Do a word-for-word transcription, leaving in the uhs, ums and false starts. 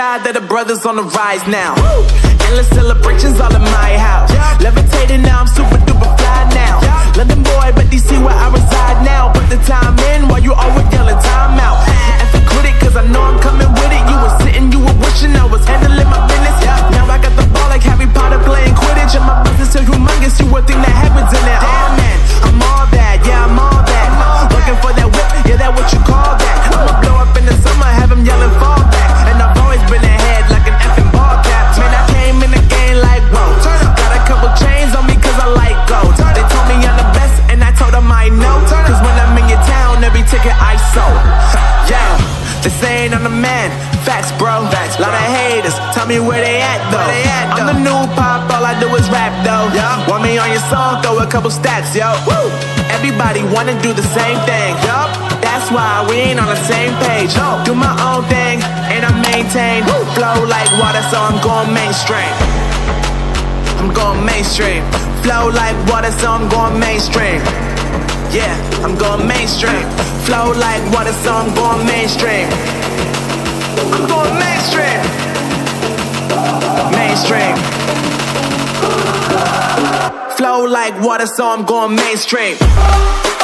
God that the brothers on the rise now. Woo! Endless celebrations all in my house. Yeah. Levitating now, I'm super duper fly now. Yeah. London boy, but D C where I reside now. Put the time in while you always yelling time out. And for quit it, cause I know I'm coming with it. You were sitting, you were wishing I was handling my business. Yeah. Now I got the ball like Harry Potter playing Quidditch. And my business so humongous, you would think that happens in it. Damn man, I'm all that, yeah I'm all that. Looking for that whip, yeah that what you call that. I'ma blow up in the summer, have him yelling fall back. And I've always been ahead like an effing ball cap. Man, I came in the game like whoa. Got a couple chains on me cause I like gold. They told me I'm the best and I told them I know. Cause when I'm in your town, every ticket I sold. Yeah, they saying I'm the man. Facts bro, Facts, lot of haters, tell me where they at though. They at, I'm though. The new pop, all I do is rap though. Yeah. Want me on your song, throw a couple stacks, yo. Woo. Everybody wanna do the same thing, yup. That's why we ain't on the same page. No. Do my own thing, and I maintain. Woo. Flow like water, so I'm going mainstream. I'm going mainstream. Flow like water, so I'm going mainstream. Yeah, I'm going mainstream. Flow like water, so I'm going mainstream. I'm going mainstream. Mainstream. Flow like water, so I'm going mainstream.